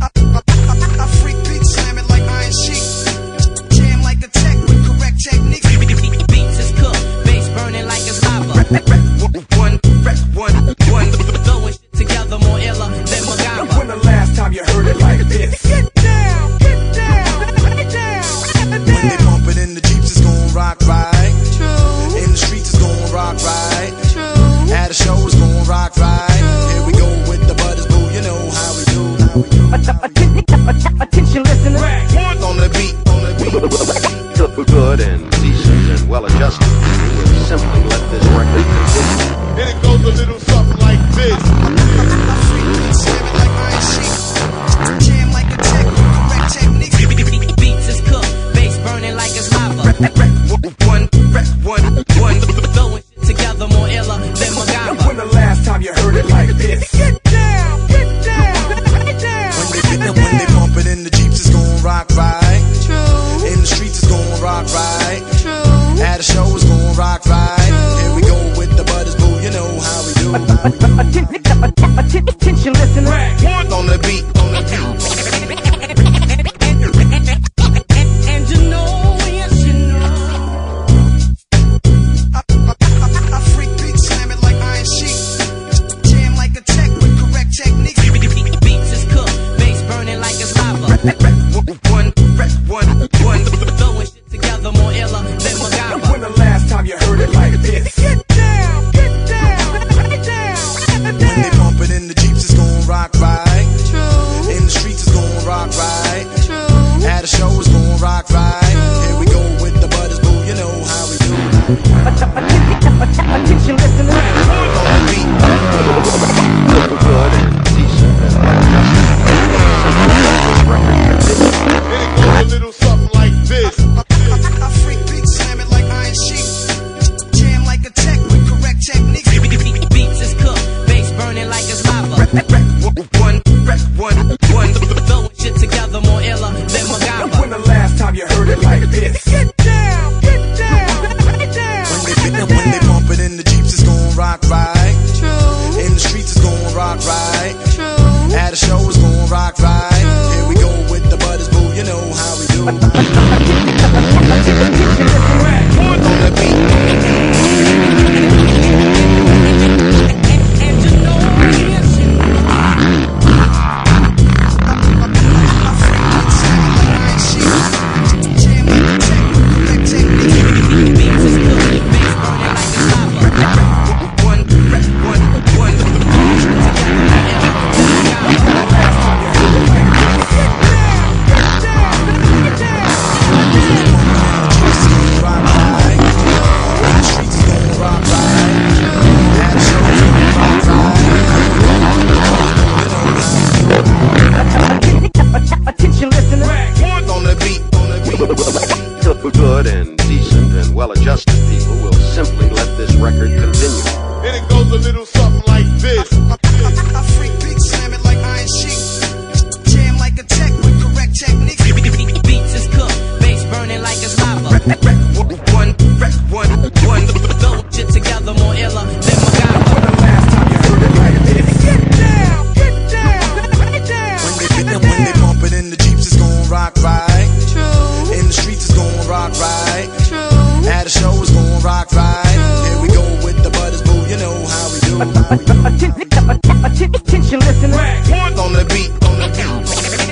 I freak beat, slam it like iron sheet. Jam like a tech with correct technique. Beats is cooked, bass burning like it's lava. One, throwing shit together more iller than MacGyver. When the last time you heard it like this? Get down, get down. When they pump it in the Jeeps, it's gon' rock right. True. In the streets, it's gon' rock right. True. At a show, it's gon' rock right. Here we go with the butters, boo. You know how we do. Attention listeners. On the beat, on the beat. Good and decent and well-adjusted. We will simply let this record continue. And it goes a little something like this. I freak beat, slam it like iron sheet. Jam like a tech with correct technique. Beats is cooked, bass burning like it's lava. One, Throwing shit together more iller than MacGyver. When the last time you heard it like this? get down, get down. When they pump it in the Jeeps, it's gon' rock right. True, In the streets, it's gon' rock right. true. At a show, it's gon' rock right. Here we go with the butters, boo. You know how we do. Attention listeners. On the beat, on the beat. And you know, yes you know. I freak beat, slam it like iron sheet. Jam like a tech with correct technique. Beats is cooked, bass burning like it's lava. One, Throwing shit together more iller than MacGyver. When the last time you heard it like this? get down, get down. When they pump it in the Jeeps, it's gon' rock right. True, In the streets, it's gon' rock right. true. At a show, it's gon' rock right. Here we go with the butters, boo. You know how we do. Attention listeners. On the beat. Good and decent and well-adjusted. And it goes a little something like this. I freak beat, slam it like iron sheet. Jam like a tech with correct technique. Beats is cooked, bass burning like it's lava. One, Throwing shit together more iller than MacGyver. When the last time you heard it like this? get down, get down. When they pump it in the Jeeps, it's gon' rock right. True, In the streets, it's gon' rock right. true. At a show, it's gon' rock right. Here we go with the butters, boo. You know how we do. On the beat. And you know, yes you know. I freak beat, slam it like iron sheet. Jam like a tech with correct technique. Beats is cooked, bass burning like it's lava. One, Rock right. In the streets, it's gon' rock right. At a show, it's gon' rock right. Attention listeners. On the beat, on the beat. Good and decent and well-adjusted people will simply let this record continue. And it goes a little something like this. I freak beat, slam it like iron sheet. Jam like a tech with correct technique. Beats is cooked, bass burning like it's lava. One, Throwing shit together more iller than MacGyver. When the last time you heard it like this? get down, get down. When they pump it in the Jeeps, it's gon' rock right. True, In the streets, it's gon' rock right. true. At a show, it's gon' rock right. Here we go with the butters, boo. You know how we do. Attention listeners. On the beat, on the beat.